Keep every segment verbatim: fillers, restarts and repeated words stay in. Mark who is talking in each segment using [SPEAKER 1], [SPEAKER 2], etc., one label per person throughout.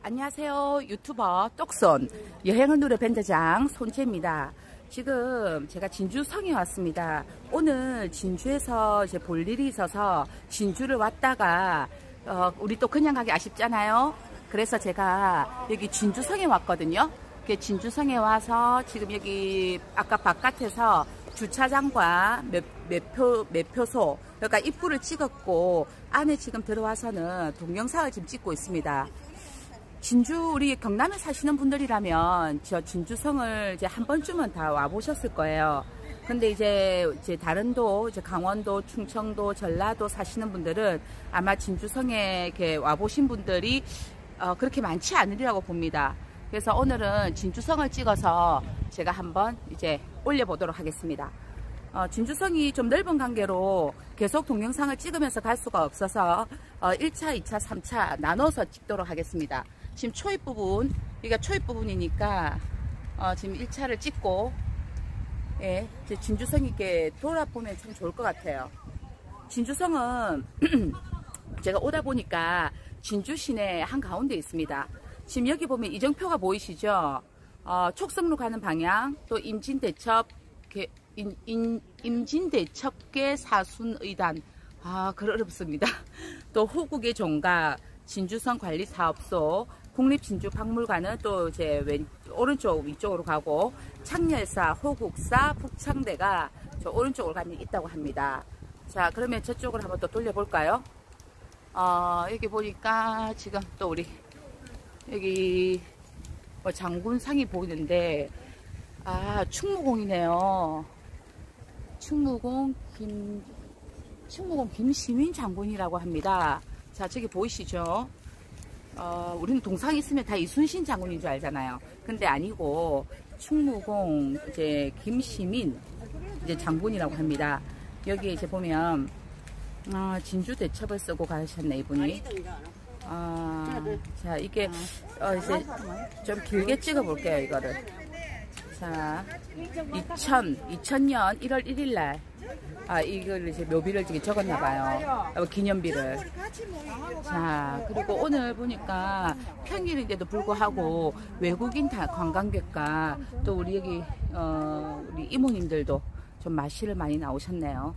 [SPEAKER 1] 안녕하세요. 유튜버 똑손 여행을 누려 밴드장 손채입니다. 지금 제가 진주성에 왔습니다. 오늘 진주에서 이제 볼 일이 있어서 진주를 왔다가 어, 우리 또 그냥 가기 아쉽잖아요. 그래서 제가 여기 진주성에 왔거든요. 진주성에 와서 지금 여기 아까 바깥에서 주차장과 매, 매표, 매표소 그러니까 입구를 찍었고 안에 지금 들어와서는 동영상을 지금 찍고 있습니다. 진주 우리 경남에 사시는 분들이라면 저 진주성을 이제 한 번쯤은 다 와보셨을 거예요. 근데 이제 이제 다른 도 이제 강원도, 충청도, 전라도 사시는 분들은 아마 진주성에 이렇게 와보신 분들이 어, 그렇게 많지 않으리라고 봅니다. 그래서 오늘은 진주성을 찍어서 제가 한번 이제 올려보도록 하겠습니다. 어, 진주성이 좀 넓은 관계로 계속 동영상을 찍으면서 갈 수가 없어서 어, 일 차, 이 차, 삼 차 나눠서 찍도록 하겠습니다. 지금 초입 부분, 여기가 초입 부분이니까 어, 지금 일 차를 찍고 예, 진주성 이렇게 돌아보면 참 좋을 것 같아요. 진주성은 제가 오다 보니까 진주 시내 한가운데 있습니다. 지금 여기 보면 이정표가 보이시죠? 어, 촉성로 가는 방향, 또 임진대첩, 임, 임, 임진대첩계 사순의단, 아, 그 어렵습니다. 또 호국의 종각, 진주성 관리사업소, 국립진주박물관은 또 이제 왼, 오른쪽 위쪽으로 가고, 창렬사, 호국사, 북창대가 저 오른쪽으로 가면 있다고 합니다. 자, 그러면 저쪽으로 한번 또 돌려볼까요? 어, 여기 보니까 지금 또 우리 여기 뭐 장군상이 보이는데, 아, 충무공이네요. 충무공 김, 충무공 김시민 장군이라고 합니다. 자, 저기 보이시죠? 어, 우리는 동상이 있으면 다 이순신 장군인 줄 알잖아요. 근데 아니고, 충무공 이제 김시민 이제 장군이라고 합니다. 여기 이제 보면, 어, 진주 대첩을 쓰고 가셨네, 이분이. 아, 자, 이게, 어, 이제 좀 길게 찍어 볼게요, 이거를. 자, 이천, 이천 년 일월 일일날, 아, 이걸 이제 묘비를 지금 적었나봐요. 어, 기념비를. 자, 그리고 오늘 보니까 평일인데도 불구하고 외국인 다 관광객과 또 우리 여기, 어, 우리 이모님들도 좀 마시를 많이 나오셨네요.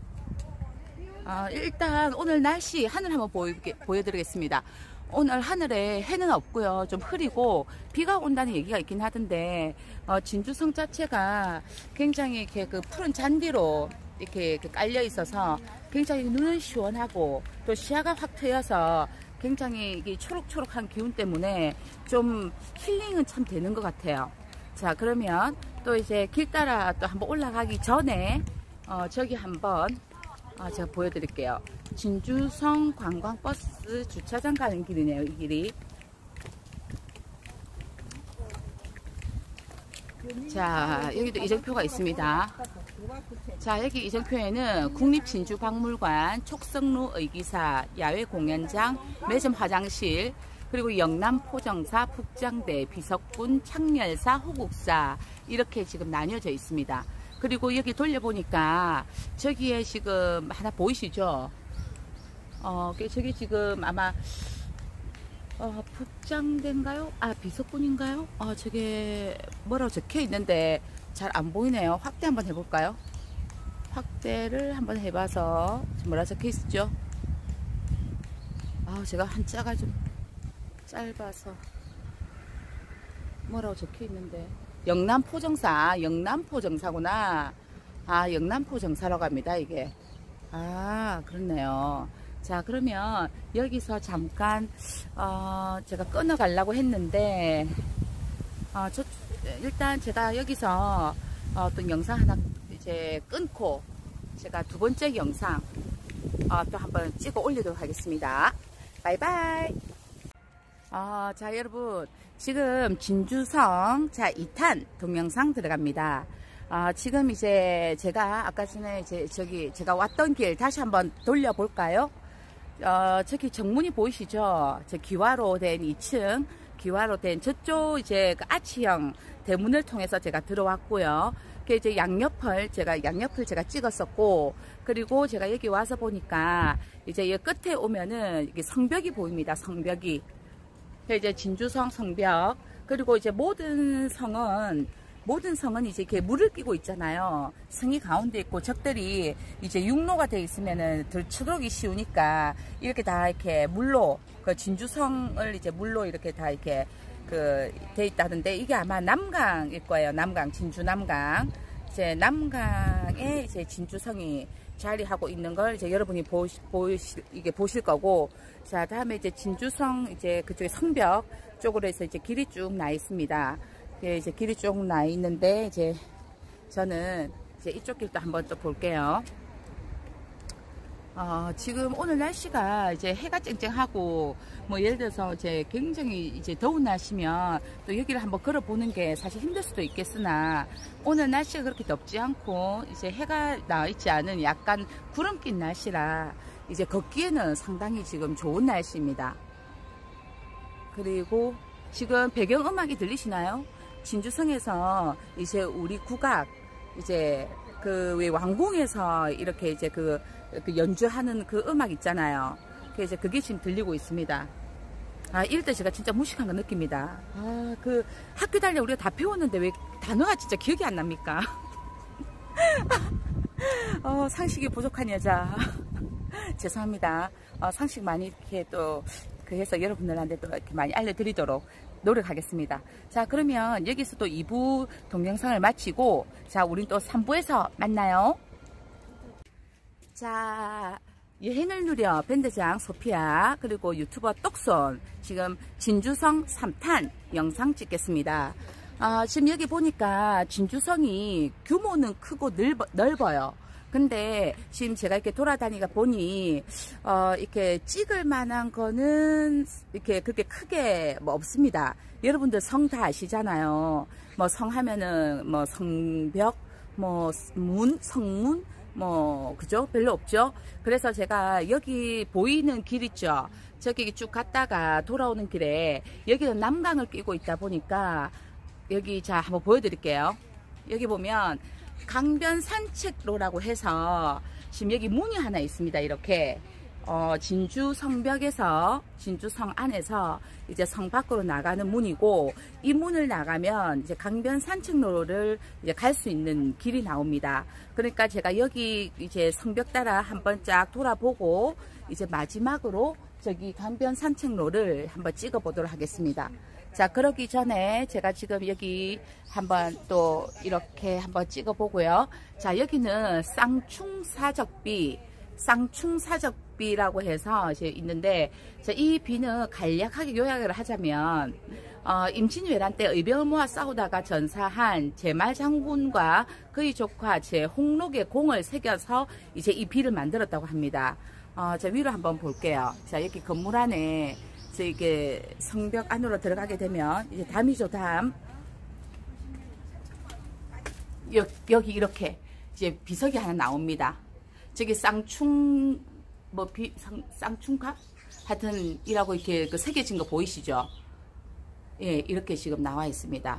[SPEAKER 1] 아, 일단 오늘 날씨 하늘 한번 보이, 보여드리겠습니다. 오늘 하늘에 해는 없고요. 좀 흐리고 비가 온다는 얘기가 있긴 하던데 어, 진주성 자체가 굉장히 이렇게 그 푸른 잔디로 이렇게 깔려 있어서 굉장히 눈은 시원하고 또 시야가 확 트여서 굉장히 이게 초록초록한 기운 때문에 좀 힐링은 참 되는 것 같아요. 자, 그러면 또 이제 길 따라 또 한번 올라가기 전에 어, 저기 한번 아, 제가 보여드릴게요. 진주성 관광버스 주차장 가는 길이네요, 이 길이. 자, 여기도 이정표가 있습니다. 자, 여기 이정표에는 국립진주박물관, 촉성로 의기사, 야외공연장, 매점 화장실, 그리고 영남포정사, 북장대, 비석군, 창렬사, 호국사 이렇게 지금 나뉘어져 있습니다. 그리고 여기 돌려보니까 저기에 지금 하나 보이시죠? 어, 저기 지금 아마 어, 북장대인가요? 아, 비석군인가요? 어, 저게 뭐라고 적혀 있는데 잘 안 보이네요. 확대 한번 해볼까요? 확대를 한번 해봐서 뭐라 적혀 있었죠? 아, 제가 한자가 좀 짧아서 뭐라고 적혀 있는데 영남포정사, 영남포정사구나. 아, 영남포정사라고 합니다, 이게. 아, 그렇네요. 자, 그러면 여기서 잠깐, 어, 제가 끊어가려고 했는데, 어, 저, 일단 제가 여기서, 어, 또 영상 하나 이제 끊고, 제가 두 번째 영상, 어, 또 한번 찍어 올리도록 하겠습니다. 바이바이. 어, 자, 여러분. 지금 진주성, 자, 이 탄 동영상 들어갑니다. 어, 지금 이제 제가 아까 전에 이제 저기 제가 왔던 길 다시 한번 돌려볼까요? 어, 저기 정문이 보이시죠? 저 기와로 된 이 층, 기와로 된 저쪽 이제 그 아치형 대문을 통해서 제가 들어왔고요. 그 이제 양옆을 제가 양옆을 제가 찍었었고, 그리고 제가 여기 와서 보니까 이제 이 끝에 오면은 이게 성벽이 보입니다. 성벽이. 이제 진주성 성벽, 그리고 이제 모든 성은 모든 성은 이제 이렇게 물을 끼고 있잖아요. 성이 가운데 있고 적들이 이제 육로가 돼 있으면은 들쳐들어오기 쉬우니까 이렇게 다 이렇게 물로 그 진주성을 이제 물로 이렇게 다 이렇게 그 돼 있다던데, 이게 아마 남강일 거예요. 남강, 진주 남강. 이제 남강에 이제 진주성이 자리하고 있는 걸 이제 여러분이 보시, 보실, 이게 보실 거고, 자, 다음에 이제 진주성 이제 그쪽에 성벽 쪽으로 해서 이제 길이 쭉 나 있습니다. 이제 길이 쭉 나 있는데, 이제 저는 이제 이쪽 길도 한번 또 볼게요. 어, 지금 오늘 날씨가 이제 해가 쨍쨍하고, 뭐 예를 들어서 이제 굉장히 이제 더운 날씨면 또 여기를 한번 걸어보는 게 사실 힘들 수도 있겠으나, 오늘 날씨가 그렇게 덥지 않고 이제 해가 나 있지 않은 약간 구름 낀 날씨라 이제 걷기에는 상당히 지금 좋은 날씨입니다. 그리고 지금 배경음악이 들리시나요? 진주성에서 이제 우리 국악, 이제 그 왜 왕궁에서 이렇게 이제 그, 그 연주하는 그 음악 있잖아요. 그 이제 그게 지금 들리고 있습니다. 아, 이럴 때 제가 진짜 무식한 거 느낍니다. 아, 그 학교 다닐 때 우리가 다 배웠는데 왜 단어가 진짜 기억이 안 납니까? 어, 상식이 부족한 여자. 죄송합니다. 어, 상식 많이 이렇게 또 그 해서 여러분들한테 또 이렇게 많이 알려드리도록 노력하겠습니다. 자, 그러면 여기서 또 이 부 동영상을 마치고, 자, 우린 또 삼 부에서 만나요. 자, 여행을 누려 밴드장 소피아, 그리고 유튜버 똑손, 지금 진주성 삼 탄 영상 찍겠습니다. 아, 지금 여기 보니까 진주성이 규모는 크고 넓어, 넓어요. 근데 지금 제가 이렇게 돌아다니가 보니 어 이렇게 찍을 만한 거는 이렇게 그렇게 크게 뭐 없습니다. 여러분들 성 다 아시잖아요. 뭐 성 하면은 뭐 성벽, 뭐 문, 성문, 뭐 그죠? 별로 없죠. 그래서 제가 여기 보이는 길 있죠. 저기 쭉 갔다가 돌아오는 길에 여기는 남강을 끼고 있다 보니까 여기 자 한번 보여드릴게요. 여기 보면 강변 산책로라고 해서 지금 여기 문이 하나 있습니다. 이렇게 어, 진주 성벽에서 진주성 안에서 이제 성 밖으로 나가는 문이고, 이 문을 나가면 이제 강변 산책로를 이제 갈 수 있는 길이 나옵니다. 그러니까 제가 여기 이제 성벽 따라 한번 쫙 돌아보고 이제 마지막으로 저기 강변 산책로를 한번 찍어 보도록 하겠습니다. 자, 그러기 전에 제가 지금 여기 한번 또 이렇게 한번 찍어 보고요. 자, 여기는 쌍충사적비, 쌍충사적비라고 해서 이제 있는데, 자, 이 비는 간략하게 요약을 하자면, 어, 임진왜란 때 의병을 모아 싸우다가 전사한 제말 장군과 그의 조카 제홍록의 공을 새겨서 이제 이 비를 만들었다고 합니다. 어, 자, 위로 한번 볼게요. 자, 여기 건물 안에 이게 성벽 안으로 들어가게 되면 이제 담이죠, 담. 여, 여기 이렇게 이제 비석이 하나 나옵니다. 저기 쌍충 뭐 비, 쌍, 쌍충갑 하여튼 이라고 이렇게 그 새겨진 거 보이시죠? 예, 이렇게 지금 나와 있습니다.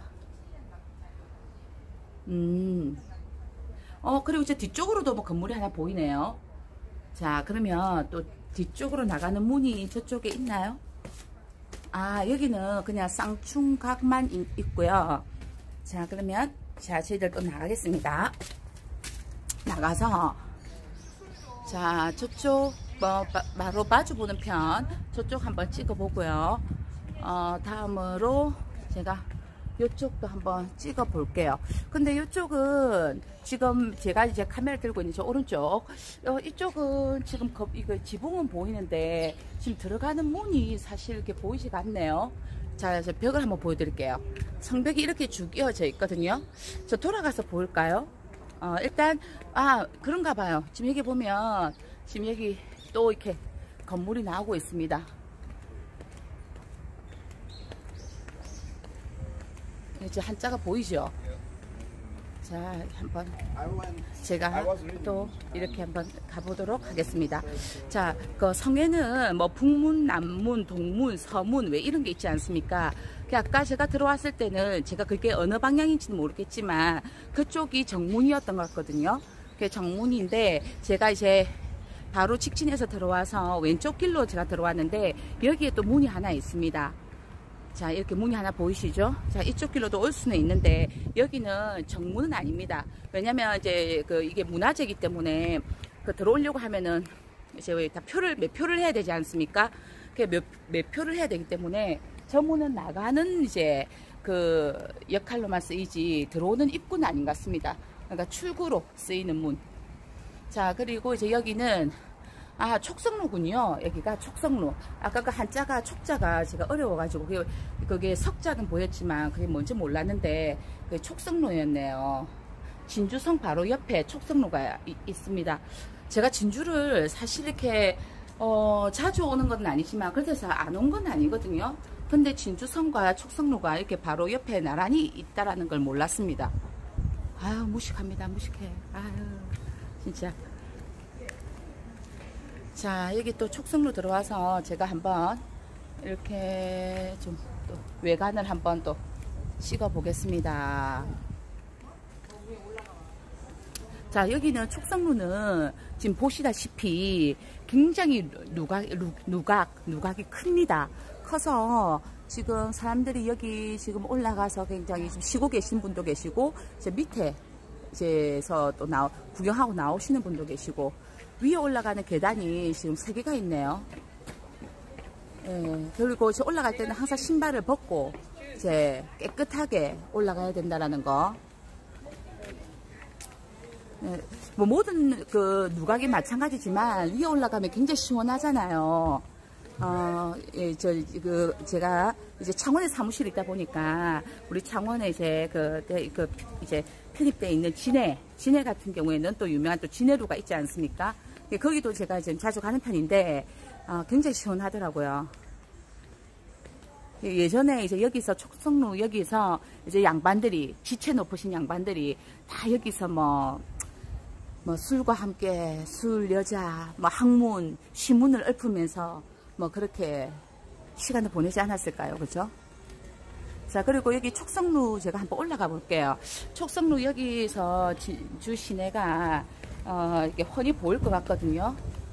[SPEAKER 1] 음. 어, 그리고 이제 뒤쪽으로도 뭐 건물이 하나 보이네요. 자, 그러면 또 뒤쪽으로 나가는 문이 저쪽에 있나요? 아, 여기는 그냥 쌍충각만 있고요. 자, 그러면 자, 저희들 또 나가겠습니다. 나가서 자, 저쪽 뭐 바, 바로 마주보는 편 저쪽 한번 찍어 보고요. 어, 다음으로 제가 이쪽도 한번 찍어 볼게요. 근데 이쪽은 지금 제가 이제 카메라 들고 있는 저 오른쪽, 어, 이쪽은 지금 거, 이거 지붕은 보이는데 지금 들어가는 문이 사실 이렇게 보이지가 않네요. 자, 저 벽을 한번 보여드릴게요. 성벽이 이렇게 쭉 이어져 있거든요. 저 돌아가서 볼까요? 어, 일단 아, 그런가 봐요. 지금 여기 보면 지금 여기 또 이렇게 건물이 나오고 있습니다. 이제 한자가 보이죠? 자, 한번 제가 또 이렇게 한번 가보도록 하겠습니다. 자, 그 성에는 뭐 북문, 남문, 동문, 서문 왜 이런 게 있지 않습니까? 아까 제가 들어왔을 때는 제가 그게 어느 방향인지는 모르겠지만 그쪽이 정문이었던 것 같거든요. 그게 정문인데 제가 이제 바로 직진해서 들어와서 왼쪽 길로 제가 들어왔는데 여기에 또 문이 하나 있습니다. 자, 이렇게 문이 하나 보이시죠? 자, 이쪽 길로도 올 수는 있는데 여기는 정문은 아닙니다. 왜냐면 이제 그 이게 문화재이기 때문에 그 들어오려고 하면은 이제 다 표를 매표를 해야 되지 않습니까? 그 매, 매표를 해야 되기 때문에 저 문은 나가는 이제 그 역할로만 쓰이지 들어오는 입구는 아닌 것 같습니다. 그러니까 출구로 쓰이는 문. 자, 그리고 이제 여기는 아, 촉성로군요. 여기가 촉성로. 아까 그 한자가 촉자가 제가 어려워가지고 그게, 그게 석자는 보였지만 그게 뭔지 몰랐는데 그게 촉성로였네요. 진주성 바로 옆에 촉성로가 이, 있습니다. 제가 진주를 사실 이렇게 어, 자주 오는 건 아니지만 그래서 안 온 건 아니거든요. 근데 진주성과 촉성로가 이렇게 바로 옆에 나란히 있다라는 걸 몰랐습니다. 아유, 무식합니다. 무식해. 아유, 진짜. 자, 여기 또 촉성로 들어와서 제가 한번 이렇게 좀 또 외관을 한번 또 찍어 보겠습니다. 자, 여기는 촉성로는 지금 보시다시피 굉장히 누각, 누각, 누각이 큽니다. 커서 지금 사람들이 여기 지금 올라가서 굉장히 좀 쉬고 계신 분도 계시고, 이제 밑에 이제서 또 나, 구경하고 나오시는 분도 계시고, 위에 올라가는 계단이 지금 세 개가 있네요. 예, 그리고 이제 올라갈 때는 항상 신발을 벗고 이제 깨끗하게 올라가야 된다라는 거. 예, 뭐 모든 그 누각이 마찬가지지만 위에 올라가면 굉장히 시원하잖아요. 어, 예, 저, 그, 제가 이제 창원에 사무실에 있다 보니까 우리 창원에 이제 그, 그, 이제 편입되어 있는 진해, 진해 같은 경우에는 또 유명한 또 진해루가 있지 않습니까? 예, 거기도 제가 지금 자주 가는 편인데, 어, 굉장히 시원하더라고요. 예, 예전에 이제 여기서 촉성로 여기서 이제 양반들이, 지체 높으신 양반들이 다 여기서 뭐, 뭐 술과 함께 술, 여자, 뭐 학문, 시문을 읊으면서 뭐 그렇게 시간을 보내지 않았을까요? 그죠? 자, 그리고 여기 촉성루 제가 한번 올라가 볼게요. 촉성루 여기서 진주 시내가 어, 이게 훤히 보일 것 같거든요.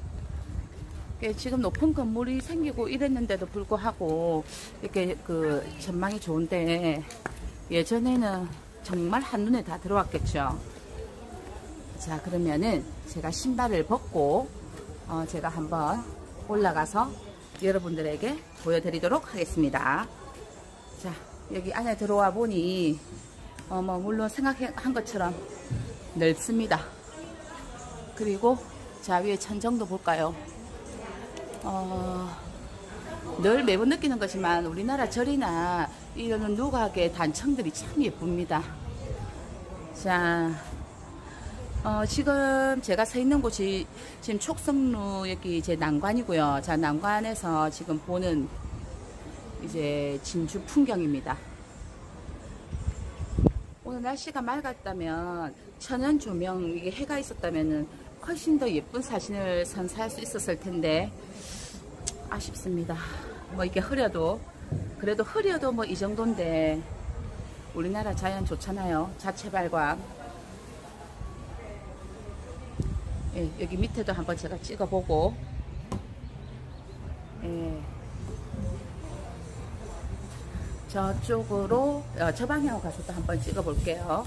[SPEAKER 1] 지금 높은 건물이 생기고 이랬는데도 불구하고 이렇게 그 전망이 좋은데 예전에는 정말 한눈에 다 들어왔겠죠. 자, 그러면은 제가 신발을 벗고 어, 제가 한번 올라가서 여러분들에게 보여드리도록 하겠습니다. 자, 여기 안에 들어와 보니 어, 뭐 물론 생각한 것처럼 넓습니다. 그리고 자, 위에 천정도 볼까요? 어, 늘 매번 느끼는 거지만 우리나라 절이나 이런 누각의 단청들이 참 예쁩니다. 자, 어, 지금 제가 서 있는 곳이 지금 촉성루 여기 이제 난관이고요. 자, 난관에서 지금 보는 이제 진주 풍경입니다. 오늘 날씨가 맑았다면 천연 조명, 이게 해가 있었다면은 훨씬 더 예쁜 사진을 선사할 수 있었을 텐데 아쉽습니다. 뭐 이게 흐려도 그래도 흐려도 뭐 이 정도인데 우리나라 자연 좋잖아요. 자체 발광. 예, 여기 밑에도 한번 제가 찍어보고, 예, 저쪽으로 어, 저 방향으로 가서 또 한번 찍어볼게요.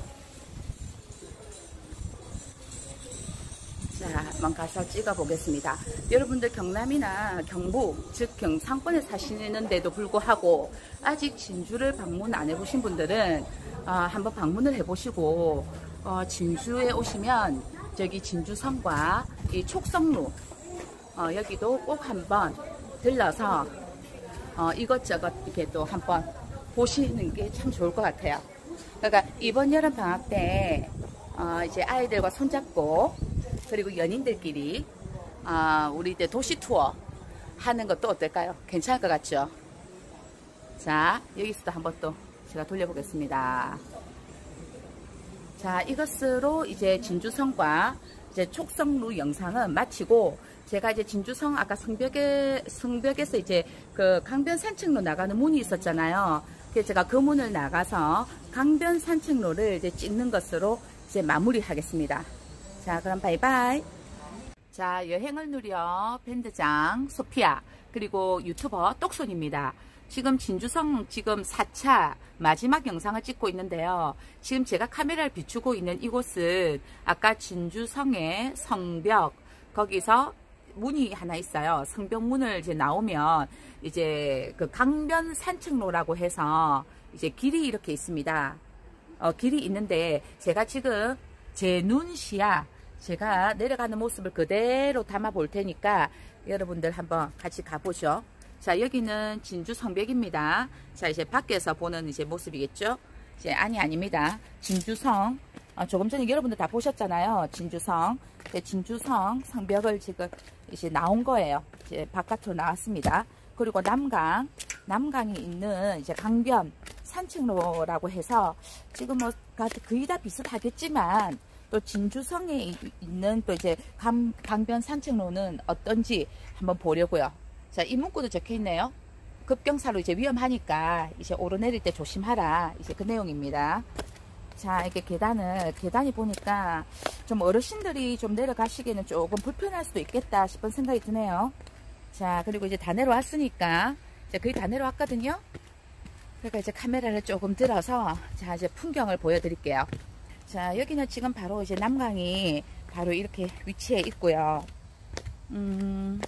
[SPEAKER 1] 자, 한번 가서 찍어보겠습니다. 여러분들 경남이나 경북, 즉 경상권에 사시는데도 불구하고 아직 진주를 방문 안 해보신 분들은 어, 한번 방문을 해보시고 어, 진주에 오시면 저기 진주성과 이 촉성루 어, 여기도 꼭 한번 들러서 어, 이것저것 이렇게 또 한번 보시는 게 참 좋을 것 같아요. 그러니까 이번 여름 방학 때 어, 이제 아이들과 손잡고 그리고 연인들끼리 어, 우리 이제 도시 투어 하는 것도 어떨까요? 괜찮을 것 같죠? 자, 여기서도 한번 또 제가 돌려보겠습니다. 자, 이것으로 이제 진주성과 이제 촉성루 영상은 마치고 제가 이제 진주성 아까 성벽에 성벽에서 이제 그 강변 산책로 나가는 문이 있었잖아요. 그래서 제가 그 문을 나가서 강변 산책로를 이제 찍는 것으로 이제 마무리하겠습니다. 자, 그럼 바이바이. 자, 여행을 누려 밴드장 소피아 그리고 유튜버 똑손입니다. 지금 진주성 지금 사 차 마지막 영상을 찍고 있는데요. 지금 제가 카메라를 비추고 있는 이곳은 아까 진주성의 성벽, 거기서 문이 하나 있어요. 성벽문을 이제 나오면 이제 그 강변 산책로라고 해서 이제 길이 이렇게 있습니다. 어, 길이 있는데 제가 지금 제 눈 시야, 제가 내려가는 모습을 그대로 담아 볼 테니까 여러분들 한번 같이 가보죠. 자, 여기는 진주 성벽입니다. 자, 이제 밖에서 보는 이제 모습이겠죠? 이제 아니 아닙니다. 진주성. 어, 조금 전에 여러분들 다 보셨잖아요. 진주성. 네, 진주성 성벽을 지금 이제 나온 거예요. 이제 바깥으로 나왔습니다. 그리고 남강, 남강이 있는 이제 강변 산책로라고 해서 지금 뭐 거의 다 비슷하겠지만 또 진주성에 있는 또 이제 강, 강변 산책로는 어떤지 한번 보려고요. 자, 이 문구도 적혀 있네요. 급경사로 이제 위험하니까 이제 오르내릴 때 조심하라. 이제 그 내용입니다. 자, 이렇게 계단을, 계단이 보니까 좀 어르신들이 좀 내려가시기에는 조금 불편할 수도 있겠다 싶은 생각이 드네요. 자, 그리고 이제 다 내려왔으니까, 이제 거의 다 내려왔거든요. 그러니까 이제 카메라를 조금 들어서, 자, 이제 풍경을 보여드릴게요. 자, 여기는 지금 바로 이제 남강이 바로 이렇게 위치해 있고요. 음,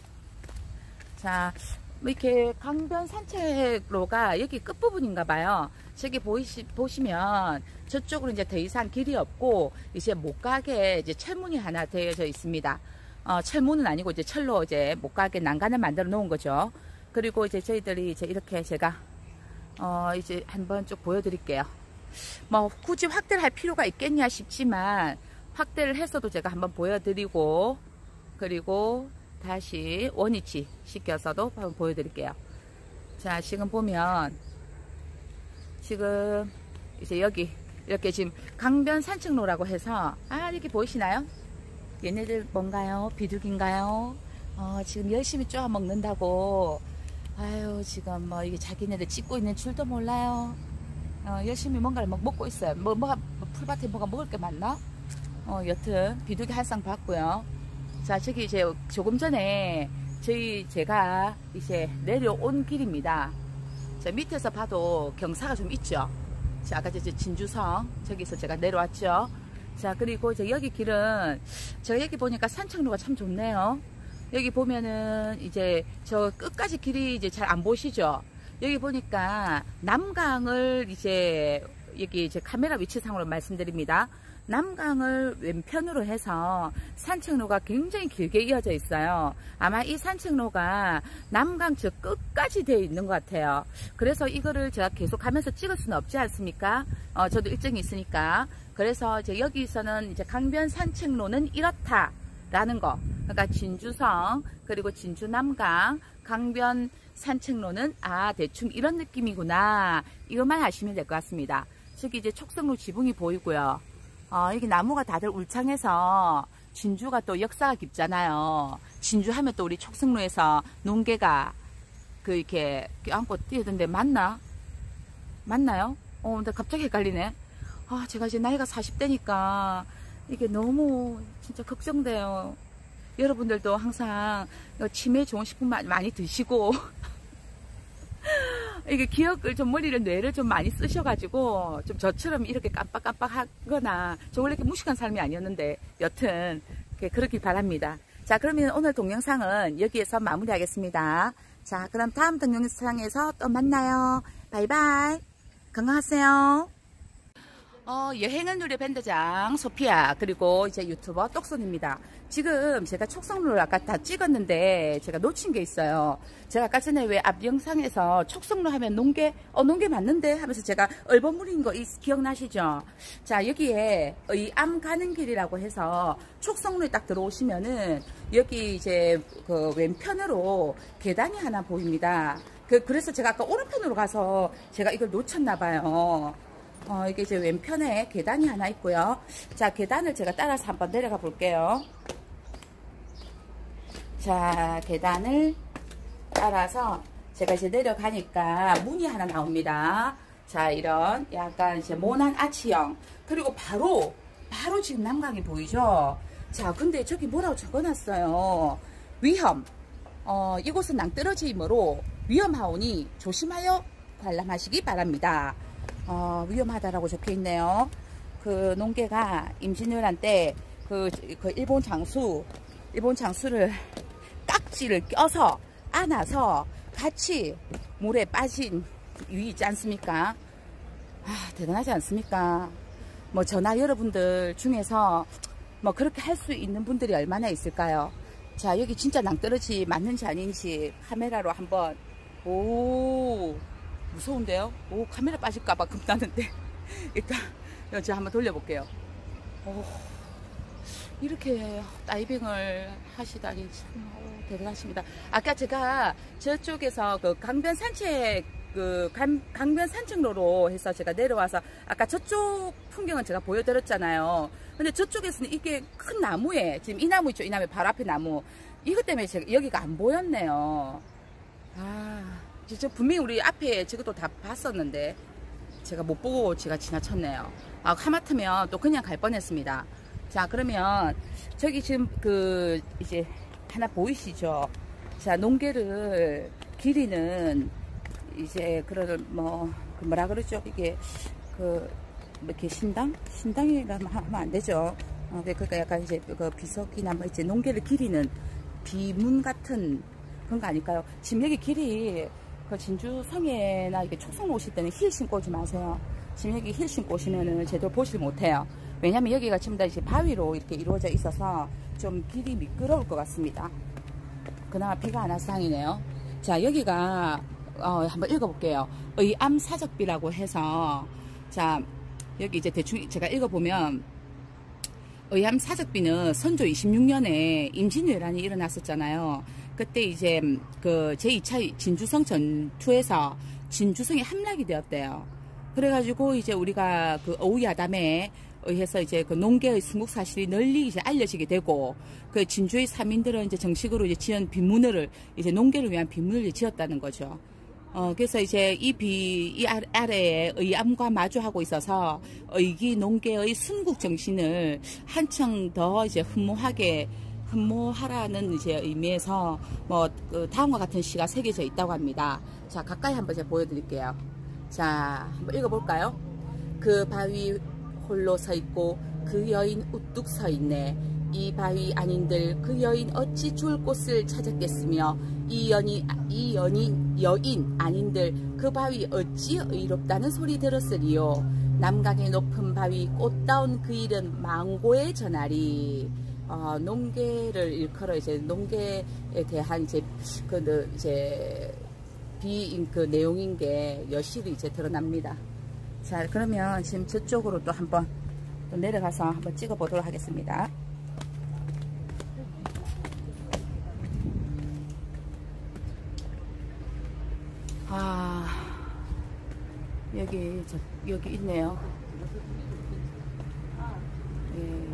[SPEAKER 1] 자, 이렇게 강변 산책로가 여기 끝부분인가 봐요. 저기 보이시, 보시면 저쪽으로 이제 더 이상 길이 없고 이제 못 가게 이제 철문이 하나 되어져 있습니다. 어, 철문은 아니고 이제 철로 이제 못 가게 난간을 만들어 놓은 거죠. 그리고 이제 저희들이 이제 이렇게 제가 어, 이제 한번 쭉 보여드릴게요. 뭐 굳이 확대를 할 필요가 있겠냐 싶지만 확대를 해서도 제가 한번 보여드리고 그리고 다시 원위치 시켜서도 한번 보여드릴게요. 자, 지금 보면 지금 이제 여기 이렇게 지금 강변 산책로라고 해서 아, 이렇게 보이시나요? 얘네들 뭔가요? 비둘기인가요? 어, 지금 열심히 쪼아 먹는다고. 아유, 지금 뭐 이게 자기네들 찍고 있는 줄도 몰라요. 어, 열심히 뭔가를 막 먹고 있어요. 뭐, 뭐가, 풀밭에 뭐가 먹을 게 많나? 어, 여튼 비둘기 한 쌍 봤고요. 자, 저기 이제 조금 전에 저희 제가 이제 내려온 길입니다. 자, 밑에서 봐도 경사가 좀 있죠. 자, 아까 이제 진주성 저기서 제가 내려왔죠. 자, 그리고 이제 여기 길은 제가 여기 보니까 산책로가 참 좋네요. 여기 보면은 이제 저 끝까지 길이 이제 잘 안 보시죠. 여기 보니까 남강을 이제 여기 이제 카메라 위치상으로 말씀드립니다. 남강을 왼편으로 해서 산책로가 굉장히 길게 이어져 있어요. 아마 이 산책로가 남강 저 끝까지 되어 있는 것 같아요. 그래서 이거를 제가 계속 하면서 찍을 수는 없지 않습니까? 어, 저도 일정이 있으니까. 그래서 이제 여기서는 이제 강변 산책로는 이렇다라는 거. 그러니까 진주성 그리고 진주남강 강변 산책로는 아, 대충 이런 느낌이구나. 이것만 아시면 될 것 같습니다. 저기 이제 촉성로 지붕이 보이고요. 어, 여기 나무가 다들 울창해서 진주가 또 역사가 깊잖아요. 진주 하면 또 우리 촉성로에서 농개가 그 이렇게 껴안고 뛰던데 맞나? 맞나요? 어, 근데 갑자기 헷갈리네. 아, 제가 이제 나이가 사십 대니까 이게 너무 진짜 걱정돼요. 여러분들도 항상 치매 좋은 식품 많이 드시고 이게 기억을 좀 머리를 뇌를 좀 많이 쓰셔가지고 좀 저처럼 이렇게 깜빡깜빡 하거나 저 원래 이렇게 무식한 사람이 아니었는데 여튼 그렇길 바랍니다. 자, 그러면 오늘 동영상은 여기에서 마무리하겠습니다. 자, 그럼 다음 동영상에서 또 만나요. 바이바이. 건강하세요. 어, 여행은 누리 밴드장 소피아 그리고 이제 유튜버 똑손입니다. 지금 제가 촉성로를 아까 다 찍었는데 제가 놓친 게 있어요. 제가 아까 전에 왜 앞 영상에서 촉성로 하면 농개 어 농개 맞는데 하면서 제가 얼버무린 거 기억나시죠? 자, 여기에 의암 가는 길이라고 해서 촉성로에 딱 들어오시면은 여기 이제 그 왼편으로 계단이 하나 보입니다. 그 그래서 제가 아까 오른편으로 가서 제가 이걸 놓쳤나 봐요. 어, 이게 이제 왼편에 계단이 하나 있고요. 자, 계단을 제가 따라서 한번 내려가 볼게요. 자, 계단을 따라서 제가 이제 내려가니까 문이 하나 나옵니다. 자, 이런 약간 이제 모난 아치형. 그리고 바로, 바로 지금 남강이 보이죠? 자, 근데 저기 뭐라고 적어놨어요. 위험. 어, 이곳은 낭떠러지이므로 위험하오니 조심하여 관람하시기 바랍니다. 어, 위험하다라고 적혀 있네요. 그 농개가 임진왜란 때 그 그 일본 장수 일본 장수를 깍지를 껴서 안아서 같이 물에 빠진 위 있지 않습니까? 아, 대단하지 않습니까? 뭐 저나 여러분들 중에서 뭐 그렇게 할 수 있는 분들이 얼마나 있을까요? 자, 여기 진짜 낭떠러지 맞는지 아닌지 카메라로 한번. 오, 무서운데요? 오, 카메라 빠질까봐 겁나는데. 일단 제가 한번 돌려볼게요. 오, 이렇게 다이빙을 하시다니 참 오, 대단하십니다. 아까 제가 저쪽에서 그 강변 산책 그 강, 강변 산책로로 해서 제가 내려와서 아까 저쪽 풍경은 제가 보여드렸잖아요. 근데 저쪽에서는 이게 큰 나무에 지금 이 나무 있죠? 이 나무 바로 앞에 나무 이것 때문에 제가 여기가 안 보였네요. 아, 진짜 분명히 우리 앞에 저것도 다 봤었는데 제가 못 보고 제가 지나쳤네요. 아, 하마터면 또 그냥 갈 뻔했습니다. 자, 그러면 저기 지금 그 이제 하나 보이시죠? 자, 농개를 기리는 이제 그런 뭐 그 뭐라 그러죠? 이게 그 뭐 이렇게 신당? 신당이라면 하면 안 되죠. 어, 그러니까 약간 이제 그 비석이나 뭐 이제 농개를 기리는 비문 같은 그런 거 아닐까요? 지금 여기 길이 그 진주 성에나 이게 촉성 오실 때는 힐 신고 오지 마세요. 지금 여기 힐 신고 오시면은 제대로 보질 못해요. 왜냐면 여기가 전부 다 이제 바위로 이렇게 이루어져 있어서 좀 길이 미끄러울 것 같습니다. 그나마 비가 안 와서 다행이네요. 자, 여기가 어, 한번 읽어볼게요. 의암사적비라고 해서 자, 여기 이제 대충 제가 읽어보면 의암사적비는 선조 이십육 년에 임진왜란이 일어났었잖아요. 그때 이제 그 제이 차 진주성 전투에서 진주성이 함락이 되었대요. 그래가지고 이제 우리가 그 어우야담에 의해서 이제 그 농개의 순국 사실이 널리 이제 알려지게 되고 그 진주의 사민들은 이제 정식으로 이제 지은 빈문을 이제 농개를 위한 빈문을 지었다는 거죠. 어, 그래서 이제 이 비, 이 아래에 의암과 마주하고 있어서 의기 농개의 순국 정신을 한층 더 이제 흠모하게 흠모하라는 이제 의미에서 뭐 그 다음과 같은 시가 새겨져 있다고 합니다. 자, 가까이 한번 제가 보여드릴게요. 자, 한번 읽어볼까요? 그 바위 홀로 서 있고 그 여인 우뚝 서 있네. 이 바위 아닌들 그 여인 어찌 좋을 곳을 찾았겠으며 이 연이 이 연인 여인 아닌들 그 바위 어찌 의롭다는 소리 들었으리요. 남강의 높은 바위 꽃다운 그 일은 망고에 전하리. 어, 농개를 일컬어 이제 농개에 대한 이제 그 이제 비 그 내용인 게 여실히 이제 드러납니다. 자, 그러면 지금 저쪽으로 또 한번 또 내려가서 한번 찍어 보도록 하겠습니다. 아, 여기 저 여기 있네요. 예.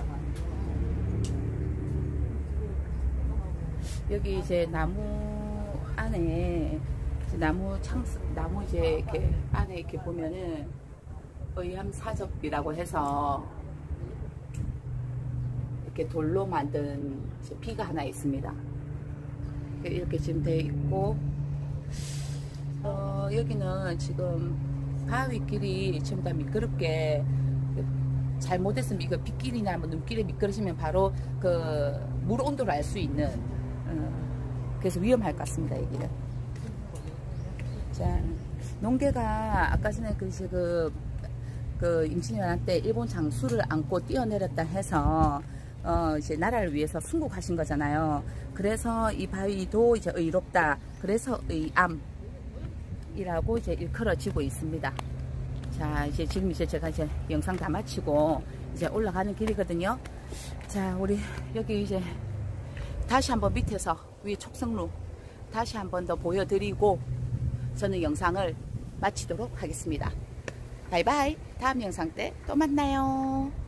[SPEAKER 1] 여기 이제 나무 안에 이제 나무 창 나무 이제 이렇게 안에 이렇게 보면은 의암사적비라고 해서 이렇게 돌로 만든 비가 하나 있습니다. 이렇게 지금 되어 있고 어, 여기는 지금 바위길이 전부 다 미끄럽게 잘못했으면 이거 빗길이나 뭐 눈길이 미끄러지면 바로 그 물 온도를 알 수 있는 어, 그래서 위험할 것 같습니다. 여기는. 자, 농개가 아까 전에 그 지금 그 임진왜란 때 일본 장수를 안고 뛰어내렸다 해서 어 이제 나라를 위해서 순국하신 거잖아요. 그래서 이 바위도 이제 의롭다. 그래서 의암이라고 이제 일컬어지고 있습니다. 자, 이제 지금 이제 제가 이제 영상 다 마치고 이제 올라가는 길이거든요. 자, 우리 여기 이제 다시 한번 밑에서 위에 촉성루 다시 한번 더 보여드리고 저는 영상을 마치도록 하겠습니다. 바이바이. 다음 영상 때 또 만나요.